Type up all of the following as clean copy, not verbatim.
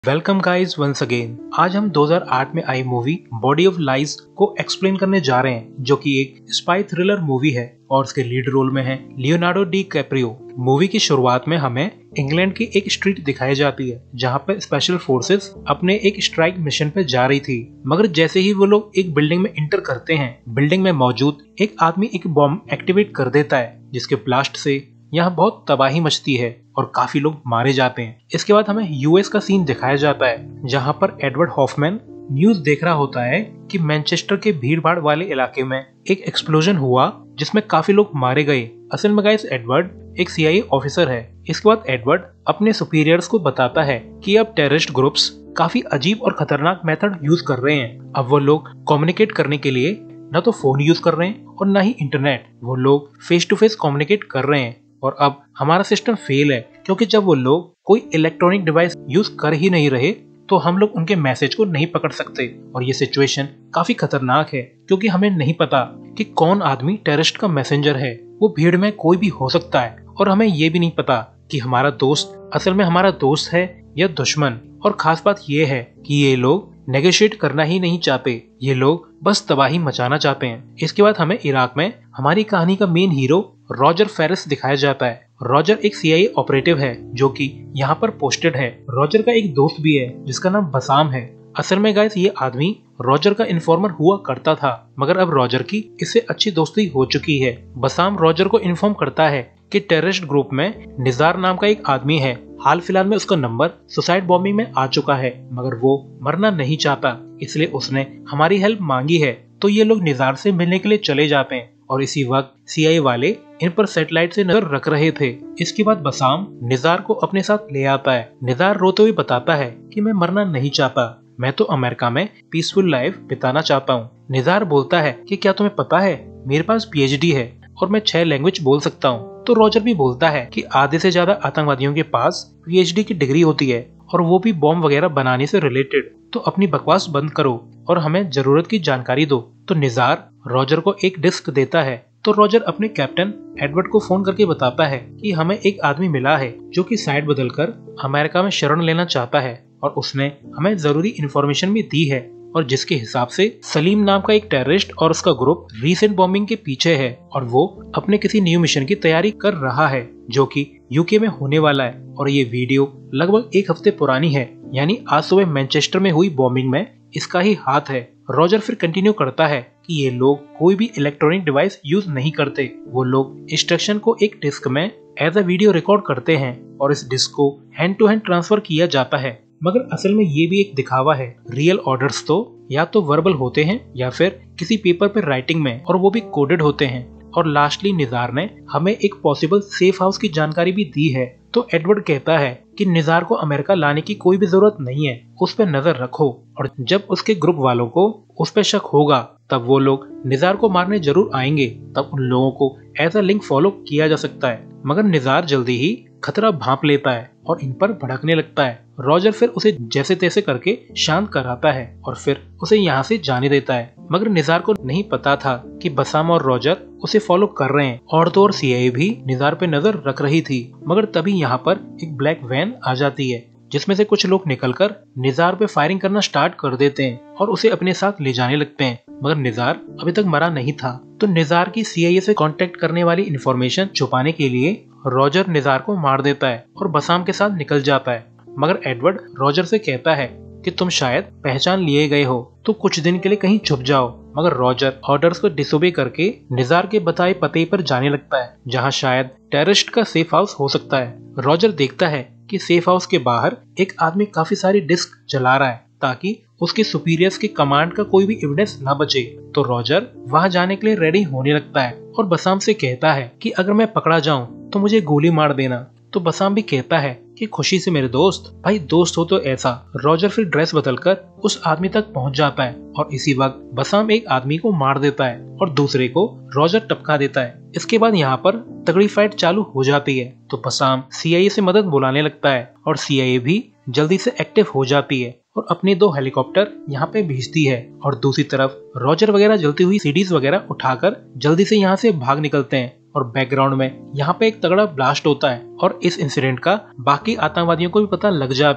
Welcome guys once again. आज हम 2008 में आई मूवी बॉडी ऑफ लाइज को एक्सप्लेन करने जा रहे हैं, जो कि एक स्पाई थ्रिलर मूवी है और उसके लीड रोल में है लियोनार्डो डी कैप्रियो। मूवी की शुरुआत में हमें इंग्लैंड की एक स्ट्रीट दिखाई जाती है जहां पर स्पेशल फोर्सेस अपने एक स्ट्राइक मिशन पे जा रही थी। मगर जैसे ही वो लोग एक बिल्डिंग में इंटर करते हैं, बिल्डिंग में मौजूद एक आदमी एक बॉम्ब एक्टिवेट कर देता है, जिसके ब्लास्ट से यहाँ बहुत तबाही मचती है और काफी लोग मारे जाते हैं। इसके बाद हमें यूएस का सीन दिखाया जाता है जहाँ पर एडवर्ड हॉफमैन न्यूज देख रहा होता है कि मैनचेस्टर के भीड़-भाड़ वाले इलाके में एक एक्सप्लोजन हुआ जिसमें काफी लोग मारे गए। असल में गाइस एडवर्ड एक सीआईए ऑफिसर है। इसके बाद एडवर्ड अपने सुपीरियर्स को बताता है कि अब टेररिस्ट ग्रुप्स काफी अजीब और खतरनाक मेथड यूज कर रहे हैं। अब वो लोग कम्युनिकेट करने के लिए न तो फोन यूज कर रहे हैं और न ही इंटरनेट। वो लोग फेस टू फेस कम्युनिकेट कर रहे हैं और अब हमारा सिस्टम फेल है, क्योंकि जब वो लोग कोई इलेक्ट्रॉनिक डिवाइस यूज कर ही नहीं रहे तो हम लोग उनके मैसेज को नहीं पकड़ सकते। और ये सिचुएशन काफी खतरनाक है, क्योंकि हमें नहीं पता कि कौन आदमी टेररिस्ट का मैसेंजर है। वो भीड़ में कोई भी हो सकता है और हमें ये भी नहीं पता कि हमारा दोस्त असल में हमारा दोस्त है या दुश्मन। और खास बात ये है कि ये लोग नेगोशिएट करना ही नहीं चाहते, ये लोग बस तबाही मचाना चाहते हैं। इसके बाद हमें इराक में हमारी कहानी का मेन हीरो रॉजर फेरिस दिखाया जाता है। रॉजर एक सीआईए ऑपरेटिव है जो कि यहाँ पर पोस्टेड है। रॉजर का एक दोस्त भी है जिसका नाम बसाम है। असल में गाइस ये आदमी रॉजर का इन्फॉर्मर हुआ करता था, मगर अब रॉजर की इससे अच्छी दोस्ती हो चुकी है। बसाम रॉजर को इन्फॉर्म करता है कि टेररिस्ट ग्रुप में निजार नाम का एक आदमी है। हाल फिलहाल में उसका नंबर सुसाइड बॉम्बिंग में आ चुका है, मगर वो मरना नहीं चाहता, इसलिए उसने हमारी हेल्प मांगी है। तो ये लोग निजार से मिलने के लिए चले जाते हैं और इसी वक्त सीआईए वाले इन पर सैटेलाइट से नजर रख रहे थे। इसके बाद बसाम निजार को अपने साथ ले आता है। निजार रोते हुए बताता है कि मैं मरना नहीं चाहता, मैं तो अमेरिका में पीसफुल लाइफ बिताना चाहता हूँ। निजार बोलता है कि क्या तुम्हें पता है मेरे पास पीएचडी है और मैं 6 लैंग्वेज बोल सकता हूँ। तो रॉजर भी बोलता है कि आधे से ज्यादा आतंकवादियों के पास पीएचडी की डिग्री होती है और वो भी बॉम्ब वगैरह बनाने से रिलेटेड। तो अपनी बकवास बंद करो और हमें जरूरत की जानकारी दो। तो निजार रॉजर को एक डिस्क देता है। तो रॉजर अपने कैप्टन एडवर्ड को फोन करके बताता है कि हमें एक आदमी मिला है जो कि साइड बदलकर अमेरिका में शरण लेना चाहता है और उसने हमें जरूरी इंफॉर्मेशन भी दी है, और जिसके हिसाब से सलीम नाम का एक टेररिस्ट और उसका ग्रुप रीसेंट बॉम्बिंग के पीछे है और वो अपने किसी न्यू मिशन की तैयारी कर रहा है जो कि यूके में होने वाला है। और ये वीडियो लगभग 1 हफ्ते पुरानी है, यानी आज सुबह मैनचेस्टर में हुई बॉम्बिंग में इसका ही हाथ है। रॉजर फिर कंटिन्यू करता है कि ये लोग कोई भी इलेक्ट्रॉनिक डिवाइस यूज नहीं करते। वो लोग इंस्ट्रक्शन को एक डिस्क में एज अ वीडियो रिकॉर्ड करते हैं और इस डिस्क को हैंड टू हैंड ट्रांसफर किया जाता है। मगर असल में ये भी एक दिखावा है। रियल ऑर्डर्स तो या तो वर्बल होते हैं या फिर किसी पेपर पर राइटिंग में, और वो भी कोडेड होते हैं। और लास्टली निजार ने हमें एक पॉसिबल सेफ हाउस की जानकारी भी दी है। तो एडवर्ड कहता है कि निजार को अमेरिका लाने की कोई भी जरूरत नहीं है, उस पर नजर रखो, और जब उसके ग्रुप वालों को उस पर शक होगा तब वो लोग निजार को मारने जरूर आएंगे। तब उन लोगों को एज अ लिंक फॉलो किया जा सकता है। मगर निजार जल्दी ही खतरा भांप लेता है और इन पर भड़कने लगता है। रॉजर फिर उसे जैसे तैसे करके शांत कराता है और फिर उसे यहाँ से जाने देता है। मगर निजार को नहीं पता था कि बसाम और रॉजर उसे फॉलो कर रहे हैं, और तो और सीआईए भी निजार पे नजर रख रही थी। मगर तभी यहाँ पर एक ब्लैक वैन आ जाती है जिसमें से कुछ लोग निकलकर निजार पे फायरिंग करना स्टार्ट कर देते हैं और उसे अपने साथ ले जाने लगते हैं। मगर निजार अभी तक मरा नहीं था। तो निजार की सीआईए से कांटेक्ट करने वाली इंफॉर्मेशन छुपाने के लिए रॉजर निजार को मार देता है और बसाम के साथ निकल जाता है। मगर एडवर्ड रॉजर से कहता है कि तुम शायद पहचान लिए गए हो, तो कुछ दिन के लिए कहीं छुप जाओ। मगर रॉजर ऑर्डर्स को डिसोबे करके निजार के बताए पते पर जाने लगता है, जहां शायद टेररिस्ट का सेफ हाउस हो सकता है। रॉजर देखता है कि सेफ हाउस के बाहर एक आदमी काफी सारी डिस्क जला रहा है ताकि उसके सुपीरियर्स के कमांड का कोई भी एविडेंस न बचे। तो रॉजर वहां जाने के लिए रेडी होने लगता है और बसाम से कहता है कि अगर मैं पकड़ा जाऊं तो मुझे गोली मार देना। तो बसाम भी कहता है कि खुशी से मेरे दोस्त, भाई दोस्त हो तो ऐसा। रॉजर फिर ड्रेस बदलकर उस आदमी तक पहुंच जाता है और इसी वक्त बसाम एक आदमी को मार देता है और दूसरे को रॉजर टपका देता है। इसके बाद यहाँ पर तगड़ी फाइट चालू हो जाती है। तो बसाम सीआईए से मदद बुलाने लगता है और सीआईए भी जल्दी से एक्टिव हो जाती है और अपने 2 हेलीकॉप्टर यहाँ पे भेजती है। और दूसरी तरफ रॉजर वगैरह जलती हुई सीडीज वगैरह उठाकर जल्दी से यहाँ से भाग निकलते हैं और बैकग्राउंड में यहाँ पे एक तगड़ा ब्लास्ट होता है और इस इंसिडेंट का बाकी आतंकवादियों को भी पता लग जाता है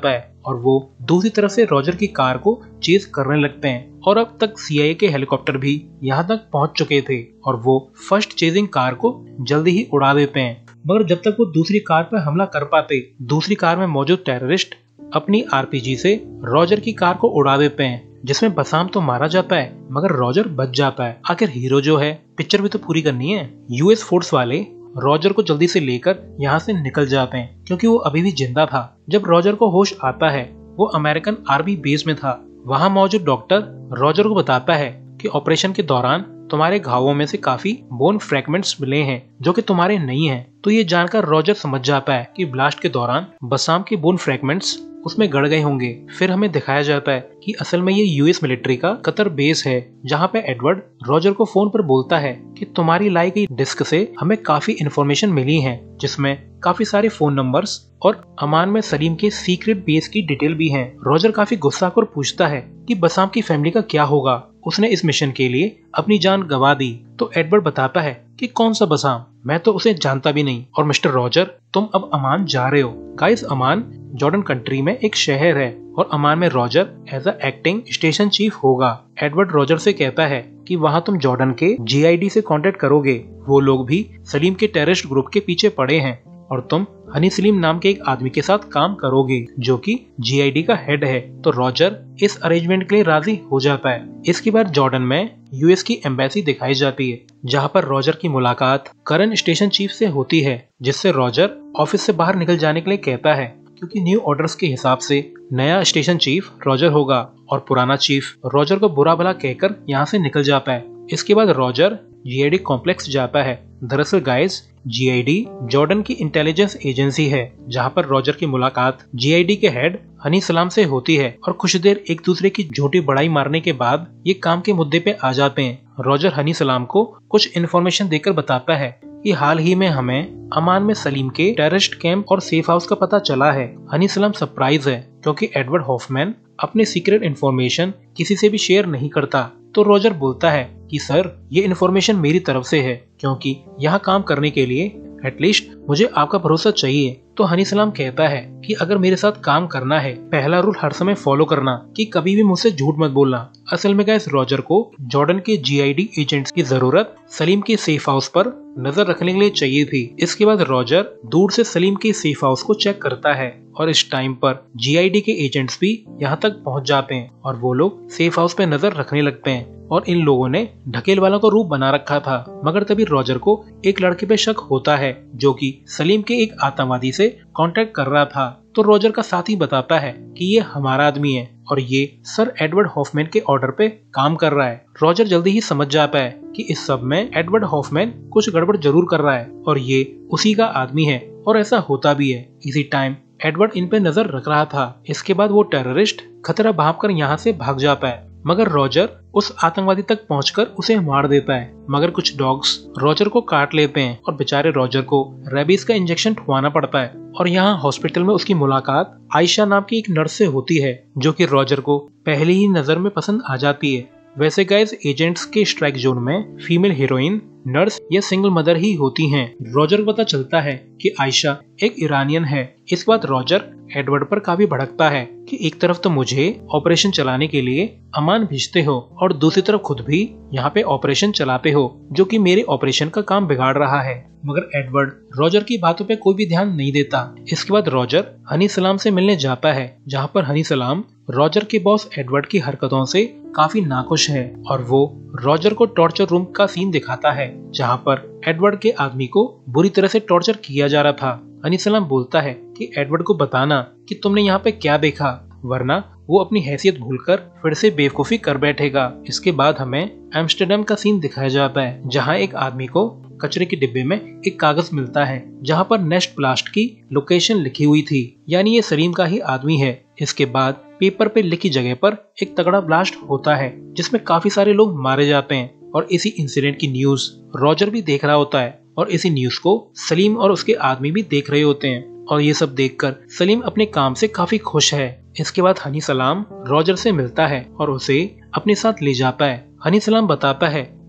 और वो दूसरी तरफ से रॉजर की कार को चेस करने लगते हैं। और अब तक CIA के हेलीकॉप्टर भी यहाँ तक पहुँच चुके थे और वो फर्स्ट चेजिंग कार को जल्दी ही उड़ा देते हैं। मगर जब तक वो दूसरी कार पर हमला कर पाते, दूसरी कार में मौजूद टेररिस्ट अपनी RPG से रॉजर की कार को उड़ा देते हैं, जिसमें बसाम तो मारा जाता है मगर रॉजर बच जाता है। आखिर हीरो जो है, पिक्चर भी तो पूरी करनी है। US फोर्स वाले रॉजर को जल्दी से लेकर यहाँ से निकल जाते हैं क्योंकि वो अभी भी जिंदा था। जब रॉजर को होश आता है, वो अमेरिकन आर्मी बेस में था। वहाँ मौजूद डॉक्टर रॉजर को बताता है कि ऑपरेशन के दौरान तुम्हारे घावों में से काफी बोन फ्रैगमेंट्स मिले हैं जो कि तुम्हारे नहीं हैं। तो ये जानकर रॉजर समझ जाता है कि ब्लास्ट के दौरान बसाम के बोन फ्रैगमेंट्स उसमें गड़ गए होंगे। फिर हमें दिखाया जाता है कि असल में ये US मिलिट्री का कतर बेस है, जहाँ पे एडवर्ड रॉजर को फोन पर बोलता है कि तुम्हारी लाई गई डिस्क से हमें काफी इंफॉर्मेशन मिली है, जिसमें काफी सारे फोन नंबर्स और अमान में सलीम के सीक्रेट बेस की डिटेल भी है। रॉजर काफी गुस्सा कर पूछता है कि बसाम की फैमिली का क्या होगा, उसने इस मिशन के लिए अपनी जान गंवा दी। तो एडवर्ड बताता है कि कौन सा बसाम, मैं तो उसे जानता भी नहीं। और मिस्टर रॉजर, तुम अब अमान जा रहे हो। गाइस, अमान जॉर्डन कंट्री में एक शहर है और अमान में Roger as a acting station chief होगा। एडवर्ड रॉजर से कहता है कि वहाँ तुम जॉर्डन के GID से कांटेक्ट करोगे। वो लोग भी सलीम के टेररिस्ट ग्रुप के पीछे पड़े हैं और तुम हनी सलीम नाम के एक आदमी के साथ काम करोगे जो कि GID का हेड है। तो रॉजर इस अरेंजमेंट के लिए राजी हो जाता है। इसके बाद जॉर्डन में US की एम्बेसी दिखाई जाती है, जहाँ पर रॉजर की मुलाकात करंट स्टेशन चीफ से होती है, जिससे रॉजर ऑफिस से बाहर निकल जाने के लिए कहता है क्योंकि न्यू ऑर्डर्स के हिसाब से नया स्टेशन चीफ रॉजर होगा और पुराना चीफ रॉजर को बुरा भला कहकर यहाँ से निकल जाता है। इसके बाद रॉजर GID कॉम्प्लेक्स जाता है। दरअसल गाइस, GID जॉर्डन की इंटेलिजेंस एजेंसी है, जहाँ पर रॉजर की मुलाकात GID के हेड हनी सलाम से होती है और कुछ देर एक दूसरे की झूठी बड़ाई मारने के बाद ये काम के मुद्दे पे आ जाते हैं। रॉजर हनी सलाम को कुछ इन्फॉर्मेशन देकर बताता है कि हाल ही में हमें अमान में सलीम के टेररिस्ट कैंप और सेफ हाउस का पता चला है। हनी सलाम सरप्राइज है क्योंकि एडवर्ड हॉफमैन अपने सीक्रेट इन्फॉर्मेशन किसी से भी शेयर नहीं करता। तो रॉजर बोलता है कि सर, ये इन्फॉर्मेशन मेरी तरफ से है क्योंकि यहाँ काम करने के लिए एटलीस्ट मुझे आपका भरोसा चाहिए। तो हनी सलाम कहता है कि अगर मेरे साथ काम करना है, पहला रूल हर समय फॉलो करना कि कभी भी मुझसे झूठ मत बोलना। असल में गाइस, रॉजर को जॉर्डन के GID एजेंट्स की जरूरत सलीम के सेफ हाउस पर नजर रखने के लिए चाहिए थी। इसके बाद रॉजर दूर से सलीम के सेफ हाउस को चेक करता है और इस टाइम पर GID के एजेंट्स भी यहाँ तक पहुँच जाते हैं और वो लोग सेफ हाउस पे नजर रखने लगते हैं। और इन लोगों ने ढकेल वालों का रूप बना रखा था। मगर तभी रॉजर को एक लड़के पे शक होता है जो कि सलीम के एक आतंकवादी से कांटेक्ट कर रहा था। तो रॉजर का साथी बताता है कि ये हमारा आदमी है और ये सर एडवर्ड हॉफमैन के ऑर्डर पे काम कर रहा है। रॉजर जल्दी ही समझ जाता है कि इस सब में एडवर्ड हॉफमैन कुछ गड़बड़ जरूर कर रहा है और ये उसी का आदमी है, और ऐसा होता भी है। इसी टाइम एडवर्ड इन पे नजर रख रहा था। इसके बाद वो टेररिस्ट खतरा भांपकर यहाँ से भाग जाता है, मगर रॉजर उस आतंकवादी तक पहुंचकर उसे मार देता है। मगर कुछ डॉग्स रॉजर को काट लेते हैं और बेचारे रॉजर को रेबीज का इंजेक्शन ठुआना पड़ता है। और यहाँ हॉस्पिटल में उसकी मुलाकात आयशा नाम की एक नर्स से होती है जो कि रॉजर को पहली ही नजर में पसंद आ जाती है। वैसे गाइस, एजेंट्स के स्ट्राइक जोन में फीमेल हीरोइन नर्स या सिंगल मदर ही होती हैं। रॉजर को पता चलता है कि आयशा एक ईरानियन है। इस बात रॉजर एडवर्ड पर काफी भड़कता है कि एक तरफ तो मुझे ऑपरेशन चलाने के लिए अमान भेजते हो और दूसरी तरफ खुद भी यहाँ पे ऑपरेशन चलाते हो जो कि मेरे ऑपरेशन का काम बिगाड़ रहा है। मगर एडवर्ड रॉजर की बातों पे कोई भी ध्यान नहीं देता। इसके बाद रॉजर हनी सलाम से मिलने जाता है, जहाँ पर हनी सलाम रॉजर के बॉस एडवर्ड की हरकतों से काफी नाखुश है और वो रॉजर को टॉर्चर रूम का सीन दिखाता है जहाँ पर एडवर्ड के आदमी को बुरी तरह से टॉर्चर किया जा रहा था। हनी सलाम बोलता है कि एडवर्ड को बताना कि तुमने यहाँ पे क्या देखा, वरना वो अपनी हैसियत भूलकर फिर से बेवकूफी कर बैठेगा। इसके बाद हमें एम्स्टर्डम का सीन दिखाया जाता है, जहाँ एक आदमी को कचरे के डिब्बे में एक कागज मिलता है जहाँ पर नेस्ट ब्लास्ट की लोकेशन लिखी हुई थी, यानी ये सलीम का ही आदमी है। इसके बाद पेपर पे लिखी जगह पर एक तगड़ा ब्लास्ट होता है जिसमें काफी सारे लोग मारे जाते हैं और इसी इंसिडेंट की न्यूज रॉजर भी देख रहा होता है और इसी न्यूज को सलीम और उसके आदमी भी देख रहे होते हैं और ये सब देखकर सलीम अपने काम से काफी खुश है। इसके बाद हनी सलाम रॉजर से मिलता है और उसे अपने साथ ले जाता है। हनी सलाम बताता है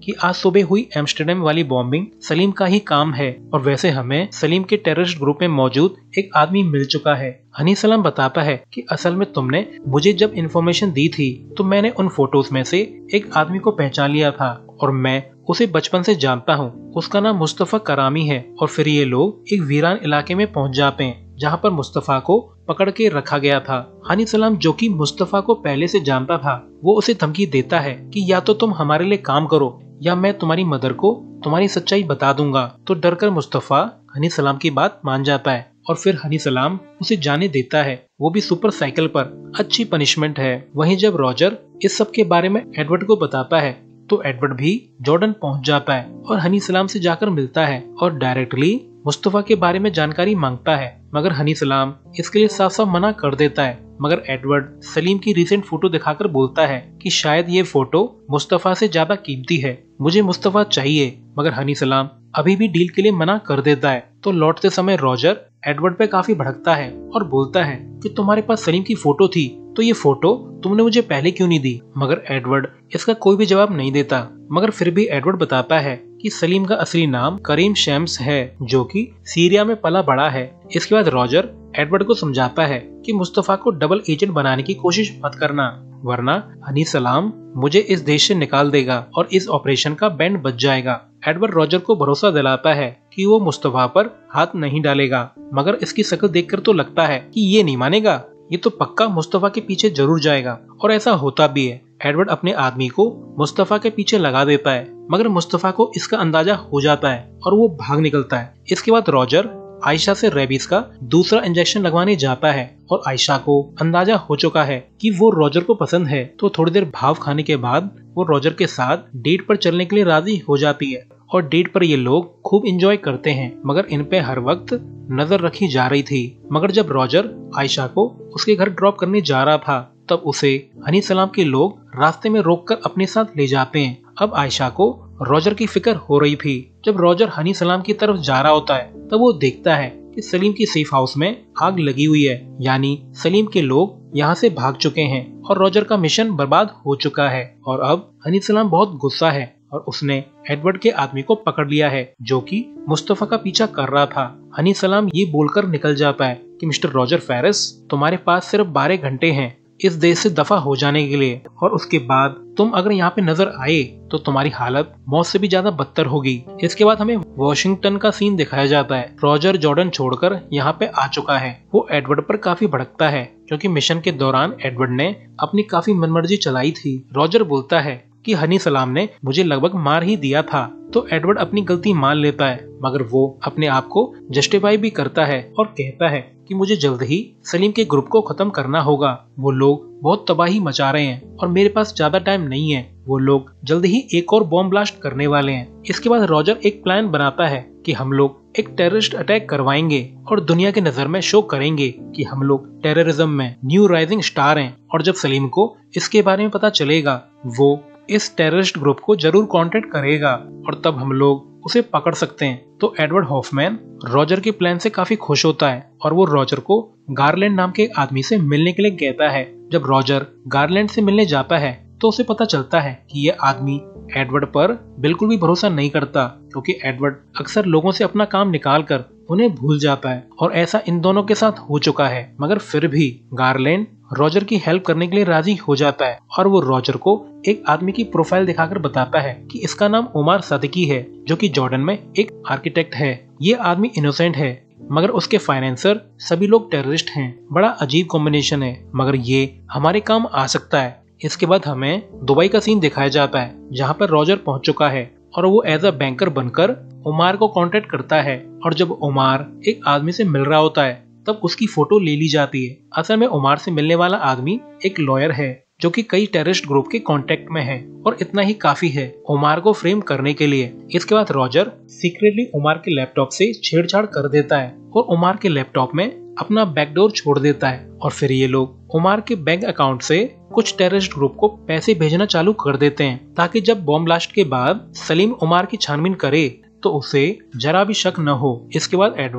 कि आज सुबह हुई एम्स्टर्डम वाली बॉम्बिंग सलीम का ही काम है और वैसे हमें सलीम के टेररिस्ट ग्रुप में मौजूद एक आदमी मिल चुका है। हनी सलाम बताता है कि असल में तुमने मुझे जब इन्फॉर्मेशन दी थी तो मैंने उन फोटोज में से एक आदमी को पहचान लिया था और मैं उसे बचपन से जानता हूँ। उसका नाम मुस्तफा करामी है। और फिर ये लोग एक वीरान इलाके में पहुँच जाते हैं जहाँ पर मुस्तफा को पकड़ के रखा गया था। हनी सलाम जो कि मुस्तफा को पहले से जानता था, वो उसे धमकी देता है कि या तो तुम हमारे लिए काम करो या मैं तुम्हारी मदर को तुम्हारी सच्चाई बता दूंगा। तो डरकर मुस्तफा हनी सलाम की बात मान जाता है और फिर हनी सलाम उसे जाने देता है, वो भी सुपर साइकिल पर। अच्छी पनिशमेंट है। वहीं जब रॉजर इस सब के बारे में एडवर्ड को बताता है तो एडवर्ड भी जॉर्डन पहुंच जाता है और हनी सलाम से जाकर मिलता है और डायरेक्टली मुस्तफा के बारे में जानकारी मांगता है, मगर हनी सलाम इसके लिए साफ साफ मना कर देता है। मगर एडवर्ड सलीम की रिसेंट फोटो दिखाकर बोलता है कि शायद ये फोटो मुस्तफा से ज्यादा कीमती है, मुझे मुस्तफा चाहिए। मगर हनी सलाम अभी भी डील के लिए मना कर देता है। तो लौटते समय रॉजर एडवर्ड पे काफी भड़कता है और बोलता है कि तुम्हारे पास सलीम की फोटो थी तो ये फोटो तुमने मुझे पहले क्यों नहीं दी। मगर एडवर्ड इसका कोई भी जवाब नहीं देता। मगर फिर भी एडवर्ड बताता है कि सलीम का असली नाम करीम शम्स है जो कि सीरिया में पला बड़ा है। इसके बाद रॉजर एडवर्ड को समझाता है कि मुस्तफा को डबल एजेंट बनाने की कोशिश मत करना, वरना हनी सलाम मुझे इस देश से निकाल देगा और इस ऑपरेशन का बैंड बच जाएगा। एडवर्ड रॉजर को भरोसा दिलाता है कि वो मुस्तफा पर हाथ नहीं डालेगा, मगर इसकी शक्ल देखकर तो लगता है कि ये नहीं मानेगा, ये तो पक्का मुस्तफा के पीछे जरूर जाएगा। और ऐसा होता भी है। एडवर्ड अपने आदमी को मुस्तफा के पीछे लगा देता है, मगर मुस्तफा को इसका अंदाजा हो जाता है और वो भाग निकलता है। इसके बाद रॉजर आयशा से रेबीज का दूसरा इंजेक्शन लगवाने जाता है और आयशा को अंदाजा हो चुका है कि वो रॉजर को पसंद है। तो थोड़ी देर भाव खाने के बाद वो रॉजर के साथ डेट पर चलने के लिए राजी हो जाती है और डेट पर ये लोग खूब एंजॉय करते हैं, मगर इन पे हर वक्त नजर रखी जा रही थी। मगर जब रॉजर आयशा को उसके घर ड्रॉप करने जा रहा था तब उसे हनी सलाम के लोग रास्ते में रोककर अपने साथ ले जाते हैं। अब आयशा को रॉजर की फिक्र हो रही थी। जब रॉजर हनी सलाम की तरफ जा रहा होता है तब वो देखता है कि सलीम की सेफ हाउस में आग लगी हुई है, यानी सलीम के लोग यहाँ से भाग चुके हैं और रॉजर का मिशन बर्बाद हो चुका है। और अब हनी सलाम बहुत गुस्सा है और उसने एडवर्ड के आदमी को पकड़ लिया है जो कि मुस्तफा का पीछा कर रहा था। हनी सलाम ये बोलकर निकल जाता है कि मिस्टर रॉजर फेरिस, तुम्हारे पास सिर्फ 12 घंटे हैं इस देश से दफा हो जाने के लिए, और उसके बाद तुम अगर यहाँ पे नजर आए तो तुम्हारी हालत मौत से भी ज्यादा बदतर होगी। इसके बाद हमें वॉशिंगटन का सीन दिखाया जाता है। रॉजर जॉर्डन छोड़कर यहाँ पे आ चुका है। वो एडवर्ड पर काफी भड़कता है क्योंकि मिशन के दौरान एडवर्ड ने अपनी काफी मनमर्जी चलाई थी। रॉजर बोलता है कि हनी सलाम ने मुझे लगभग मार ही दिया था। तो एडवर्ड अपनी गलती मान लेता है, मगर वो अपने आप को जस्टिफाई भी करता है और कहता है कि मुझे जल्द ही सलीम के ग्रुप को खत्म करना होगा। वो लोग बहुत तबाही मचा रहे हैं और मेरे पास ज्यादा टाइम नहीं है। वो लोग जल्द ही एक और बॉम्ब ब्लास्ट करने वाले हैं। इसके बाद रॉजर एक प्लान बनाता है कि हम लोग एक टेररिस्ट अटैक करवाएंगे और दुनिया के नजर में शो करेंगे कि हम लोग टेररिज्म में न्यू राइजिंग स्टार हैं। और जब सलीम को इसके बारे में पता चलेगा वो इस टेररिस्ट ग्रुप को जरूर कांटेक्ट करेगा और तब हम लोग उसे पकड़ सकते हैं। तो एडवर्ड हॉफमैन रॉजर के प्लान से काफी खुश होता है और वो रॉजर को गारलैंड नाम के आदमी से मिलने के लिए कहता है। जब रॉजर गारलैंड से मिलने जाता है तो उसे पता चलता है कि ये आदमी एडवर्ड पर बिल्कुल भी भरोसा नहीं करता, क्योंकि एडवर्ड अक्सर लोगों से अपना काम निकाल कर उन्हें भूल जाता है और ऐसा इन दोनों के साथ हो चुका है। मगर फिर भी गारलैंड रॉजर की हेल्प करने के लिए राजी हो जाता है और वो रॉजर को एक आदमी की प्रोफाइल दिखाकर बताता है कि इसका नाम उमार सदकी है जो कि जॉर्डन में एक आर्किटेक्ट है। ये आदमी इनोसेंट है मगर उसके फाइनेंसर सभी लोग टेररिस्ट हैं। बड़ा अजीब कॉम्बिनेशन है, मगर ये हमारे काम आ सकता है। इसके बाद हमें दुबई का सीन दिखाया जाता है जहाँ पर रॉजर पहुँच चुका है और वो एज अ बैंकर बनकर उमार को कांटेक्ट करता है। और जब उमार एक आदमी से मिल रहा होता है तब उसकी फोटो ले ली जाती है। असल में उमार से मिलने वाला आदमी एक लॉयर है जो कि कई टेररिस्ट ग्रुप के कांटेक्ट में है और इतना ही काफी है उमार को फ्रेम करने के लिए। इसके बाद रॉजर सीक्रेटली उमार के लैपटॉप से छेड़छाड़ कर देता है और उमार के लैपटॉप में अपना बैकडोर छोड़ देता है और फिर ये लोग उमार के बैंक अकाउंट से कुछ टेररिस्ट ग्रुप को पैसे भेजना चालू कर देते हैं ताकि जब बॉम्ब ब्लास्ट के बाद सलीम उमार की छानबीन करे तो उसे जरा भी शक न हो। इसके बाद एडवर्ड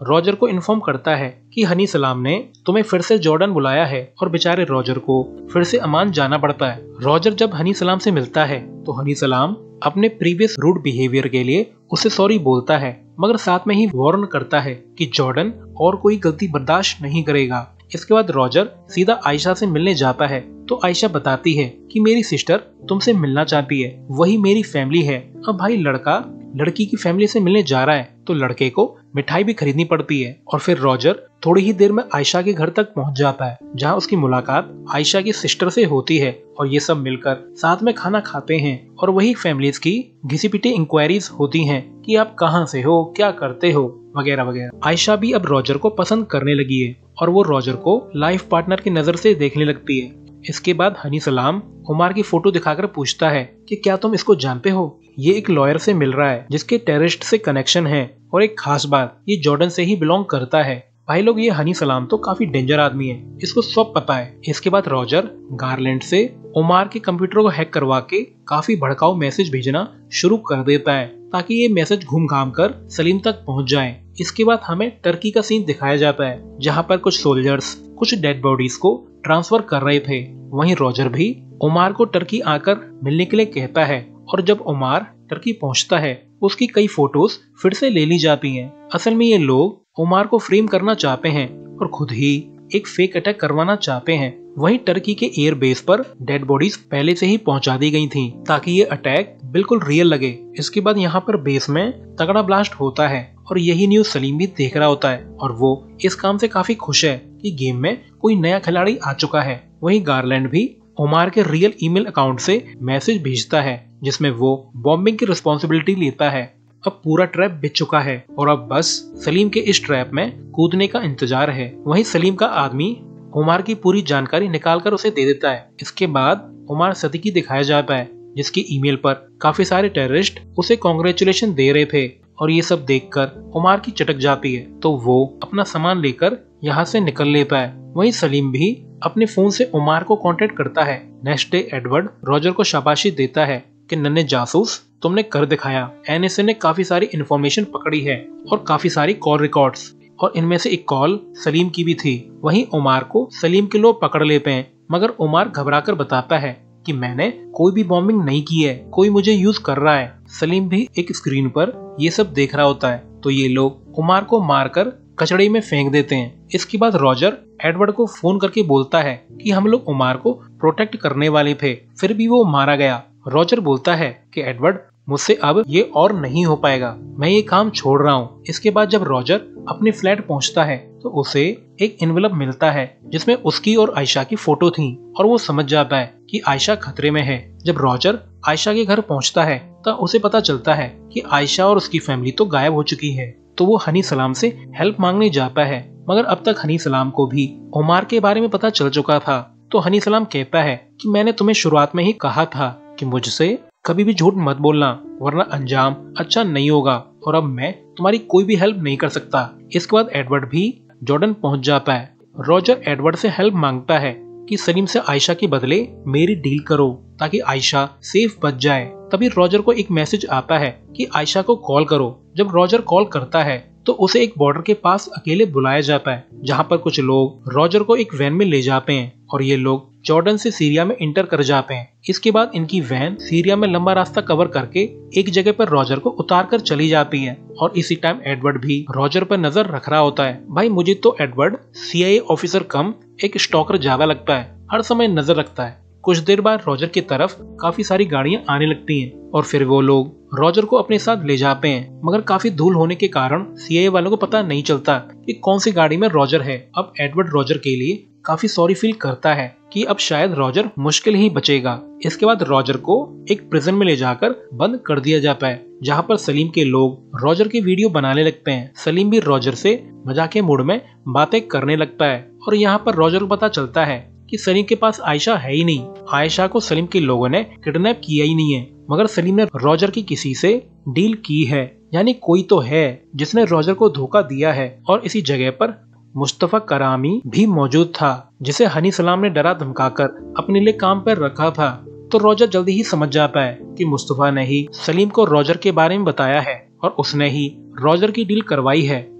रॉजर को इन्फॉर्म करता है कि हनी सलाम ने तुम्हें फिर से जॉर्डन बुलाया है और बेचारे रॉजर को फिर से अमान जाना पड़ता है। रॉजर जब हनी सलाम से मिलता है तो हनी सलाम अपने प्रीवियस रूड बिहेवियर के लिए उसे सॉरी बोलता है, मगर साथ में ही वार्न करता है कि जॉर्डन और कोई गलती बर्दाश्त नहीं करेगा। इसके बाद रॉजर सीधा आयशा से मिलने जाता है तो आयशा बताती है कि मेरी सिस्टर तुमसे मिलना चाहती है, वही मेरी फैमिली है। अब भाई लड़का लड़की की फैमिली से मिलने जा रहा है तो लड़के को मिठाई भी खरीदनी पड़ती है और फिर रॉजर थोड़ी ही देर में आयशा के घर तक पहुंच जाता है, जहां उसकी मुलाकात आयशा की सिस्टर से होती है और ये सब मिलकर साथ में खाना खाते हैं और वही फैमिलीज की घिसी पिटी इंक्वायरीज होती हैं कि आप कहां से हो, क्या करते हो, वगैरह वगैरह। आयशा भी अब रॉजर को पसंद करने लगी है और वो रॉजर को लाइफ पार्टनर की नजर से देखने लगती है। इसके बाद हनी सलाम उमार की फोटो दिखाकर पूछता है कि क्या तुम इसको जानते हो? ये एक लॉयर से मिल रहा है जिसके टेररिस्ट से कनेक्शन है और एक खास बात, ये जॉर्डन से ही बिलोंग करता है। भाई लोग, ये हनी सलाम तो काफी डेंजर आदमी है, इसको सब पता है। इसके बाद रॉजर गारलैंड से उमार के कंप्यूटर को हैक करवा के काफी भड़काऊ मैसेज भेजना शुरू कर देता है ताकि ये मैसेज घूम घाम कर सलीम तक पहुंच जाए। इसके बाद हमें टर्की का सीन दिखाया जाता है जहां पर कुछ सोल्जर्स कुछ डेड बॉडीज को ट्रांसफर कर रहे थे। वहीं रॉजर भी उमार को टर्की आकर मिलने के लिए कहता है और जब उमार टर्की पहुंचता है उसकी कई फोटोज फिर से ले ली जाती हैं। असल में ये लोग उमार को फ्रेम करना चाहते हैं और खुद ही एक फेक अटैक करवाना चाहते हैं। वहीं टर्की के एयर बेस पर डेड बॉडीज पहले से ही पहुंचा दी गई थी ताकि ये अटैक बिल्कुल रियल लगे। इसके बाद यहाँ पर बेस में तगड़ा ब्लास्ट होता है और यही न्यूज सलीम भी देख रहा होता है और वो इस काम से काफी खुश है कि गेम में कोई नया खिलाड़ी आ चुका है। वहीं गारलैंड भी उमार के रियल ईमेल अकाउंट से मैसेज भेजता है जिसमें वो बॉम्बिंग की रिस्पॉन्सिबिलिटी लेता है। अब पूरा ट्रैप बिछ चुका है और अब बस सलीम के इस ट्रैप में कूदने का इंतजार है। वहीं सलीम का आदमी उमार की पूरी जानकारी निकालकर उसे दे देता है। इसके बाद उमार सदीकी दिखाया जाता है जिसकी ईमेल पर काफी सारे टेररिस्ट उसे कॉन्ग्रेचुलेशन दे रहे थे और ये सब देखकर उमार की चटक जाती है तो वो अपना सामान लेकर यहाँ से निकल लेता है। वहीं सलीम भी अपने फोन से उमार को कांटेक्ट करता है। नेक्स्ट डे एडवर्ड रॉजर को शाबाशी देता है कि नन्हे जासूस, तुमने कर दिखाया। एनएसए ने काफी सारी इन्फॉर्मेशन पकड़ी है और काफी सारी कॉल रिकॉर्ड्स और इनमें से एक कॉल सलीम की भी थी। वहीं उमार को सलीम के लोग पकड़ लेते हैं मगर उमार घबराकर बताता है कि मैंने कोई भी बॉम्बिंग नहीं की है, कोई मुझे यूज कर रहा है। सलीम भी एक स्क्रीन पर ये सब देख रहा होता है तो ये लोग उमार को मारकर कचड़े में फेंक देते हैं। इसके बाद रॉजर एडवर्ड को फोन करके बोलता है कि हम लोग उमार को प्रोटेक्ट करने वाले थे, फिर भी वो मारा गया। रॉजर बोलता है कि एडवर्ड, मुझसे अब ये और नहीं हो पाएगा, मैं ये काम छोड़ रहा हूँ। इसके बाद जब रॉजर अपने फ्लैट पहुँचता है तो उसे एक एनवेलप मिलता है जिसमें उसकी और आयशा की फोटो थी और वो समझ जाता है कि आयशा खतरे में है। जब रॉजर आयशा के घर पहुँचता है तो उसे पता चलता है कि आयशा और उसकी फैमिली तो गायब हो चुकी है। तो वो हनी सलाम से हेल्प मांगने जाता है मगर अब तक हनी सलाम को भी उमार के बारे में पता चल चुका था। तो हनी सलाम कहता है कि मैंने तुम्हें शुरुआत में ही कहा था कि मुझसे कभी भी झूठ मत बोलना वरना अंजाम अच्छा नहीं होगा और अब मैं तुम्हारी कोई भी हेल्प नहीं कर सकता। इसके बाद एडवर्ड भी जॉर्डन पहुंच जाता है। रॉजर एडवर्ड से हेल्प मांगता है कि सलीम से आयशा के बदले मेरी डील करो ताकि आयशा सेफ बच जाए। तभी रॉजर को एक मैसेज आता है कि आयशा को कॉल करो। जब रॉजर कॉल करता है तो उसे एक बॉर्डर के पास अकेले बुलाया जाता है जहां पर कुछ लोग रॉजर को एक वैन में ले जाते हैं और ये लोग जॉर्डन से सीरिया में इंटर कर जाते हैं। इसके बाद इनकी वैन सीरिया में लंबा रास्ता कवर करके एक जगह पर रॉजर को उतार कर चली जाती है और इसी टाइम एडवर्ड भी रॉजर पर नजर रख रहा होता है। भाई मुझे तो एडवर्ड CIA ऑफिसर कम एक स्टॉकर ज्यादा लगता है, हर समय नजर रखता है। कुछ देर बाद रॉजर की तरफ काफी सारी गाड़ियां आने लगती हैं और फिर वो लोग रॉजर को अपने साथ ले जाते हैं मगर काफी धूल होने के कारण CIA वालों को पता नहीं चलता कि कौन सी गाड़ी में रॉजर है। अब एडवर्ड रॉजर के लिए काफी सॉरी फील करता है कि अब शायद रॉजर मुश्किल ही बचेगा। इसके बाद रॉजर को एक प्रिजन में ले जाकर बंद कर दिया जाता है जहाँ पर सलीम के लोग रॉजर की वीडियो बनाने लगते हैं। सलीम भी रॉजर से मजाकिया मूड में बातें करने लगता है और यहाँ पर रॉजर को पता चलता है कि सलीम के पास आयशा है ही नहीं। आयशा को सलीम के लोगों ने किडनैप किया ही नहीं है मगर सलीम ने रॉजर की किसी से डील की है, यानी कोई तो है जिसने रॉजर को धोखा दिया है। और इसी जगह पर मुस्तफा करामी भी मौजूद था जिसे हनी सलाम ने डरा धमकाकर अपने लिए काम पर रखा था। तो रॉजर जल्दी ही समझ जाता है कि मुस्तफा ने ही सलीम को रॉजर के बारे में बताया है और उसने ही रॉजर की डील करवाई है।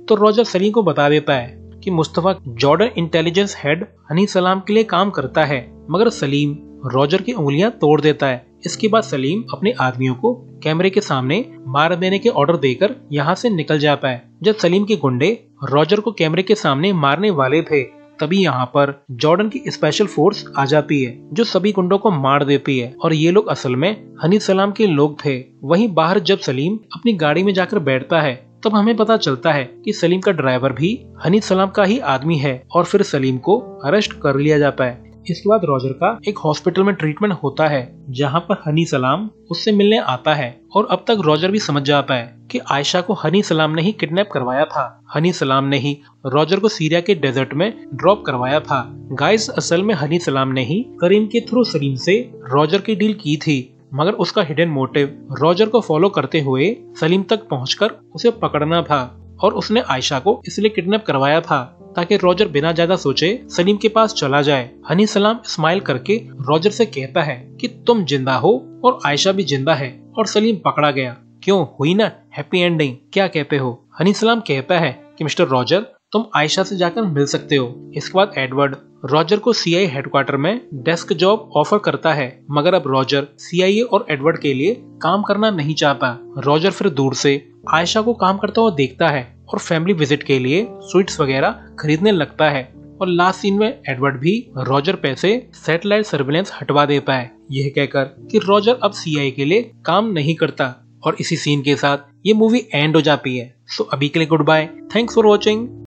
तो रॉजर सलीम को बता देता है कि Mustafa Jordan intelligence head Hani Salam के लिए काम करता है, मगर सलीम रॉजर की उंगलियां तोड़ देता है। इसके बाद सलीम अपने आदमियों को कैमरे के सामने मार देने के ऑर्डर देकर यहाँ से निकल जाता है। जब सलीम के गुंडे रॉजर को कैमरे के सामने मारने वाले थे, तभी यहाँ पर जॉर्डन की स्पेशल फोर्स आ जाती है जो सभी गुंडों को मार देती है, और ये लोग असल में हनी सलाम के लोग थे। वहीं बाहर जब सलीम अपनी गाड़ी में जाकर बैठता है, तब हमें पता चलता है कि सलीम का ड्राइवर भी हनी सलाम का ही आदमी है, और फिर सलीम को अरेस्ट कर लिया जाता है। इसके बाद रॉजर का एक हॉस्पिटल में ट्रीटमेंट होता है, जहां पर हनी सलाम उससे मिलने आता है, और अब तक रॉजर भी समझ जाता है कि आयशा को हनी सलाम ने ही किडनैप करवाया था। हनी सलाम ने ही रॉजर को सीरिया के डेजर्ट में ड्रॉप करवाया था। गाइस, असल में हनी सलाम ने ही करीम के थ्रू सलीम से रॉजर की डील की थी, मगर उसका हिडन मोटिव रॉजर को फॉलो करते हुए सलीम तक पहुंचकर उसे पकड़ना था, और उसने आयशा को इसलिए किडनैप करवाया था ताकि रॉजर बिना ज्यादा सोचे सलीम के पास चला जाए। हनी सलाम स्माइल करके रॉजर से कहता है कि तुम जिंदा हो और आयशा भी जिंदा है, और सलीम पकड़ा गया। क्यों, हुई ना हैप्पी एंडिंग, क्या कहते हो? हनी सलाम कहता है कि मिस्टर रॉजर, तुम आयशा से जाकर मिल सकते हो। इसके बाद एडवर्ड रॉजर को सीआईए हेडक्वार्टर में डेस्क जॉब ऑफर करता है, मगर अब रॉजर सीआईए और एडवर्ड के लिए काम करना नहीं चाहता। रॉजर फिर दूर से आयशा को काम करता हुआ देखता है और फैमिली विजिट के लिए स्वीट्स वगैरह खरीदने लगता है, और लास्ट सीन में एडवर्ड भी रॉजर पे से सैटेलाइट सर्विलेंस हटवा देता है, यह कहकर कि रॉजर अब सीआईए के लिए काम नहीं करता। और इसी सीन के साथ ये मूवी एंड हो जाती है। सो अभी के लिए goodbye, thanks for watching.